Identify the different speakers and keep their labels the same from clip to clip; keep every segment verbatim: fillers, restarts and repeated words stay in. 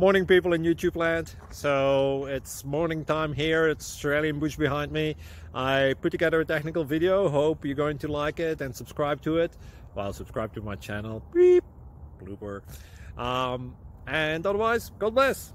Speaker 1: Morning, people in YouTube land. So it's morning time here. It's Australian bush behind me. I put together a technical video. Hope you're going to like it and subscribe to it. Well, subscribe to my channel. Beep. Blooper. Um, and otherwise, God bless.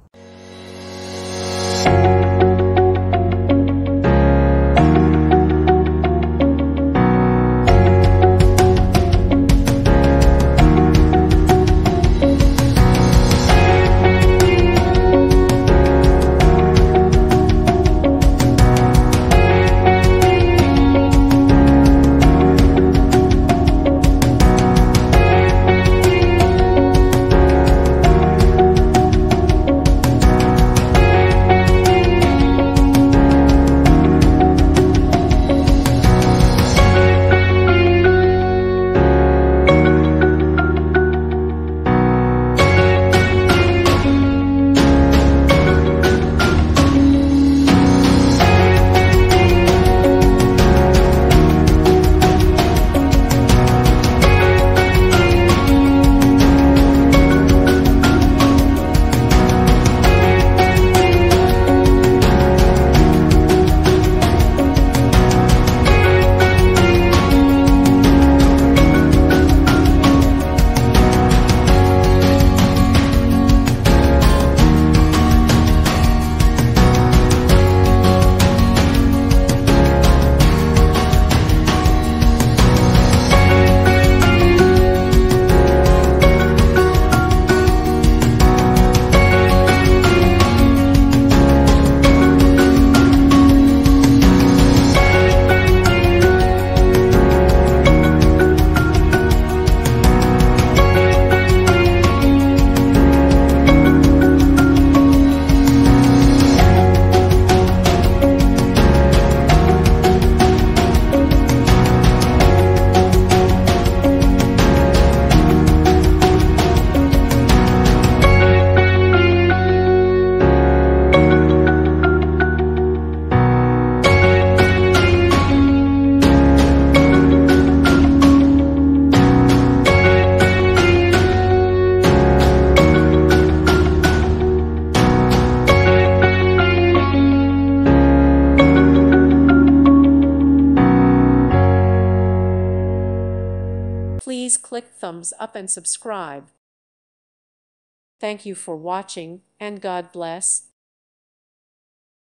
Speaker 2: Please click thumbs up and subscribe. Thank you for watching, and God bless.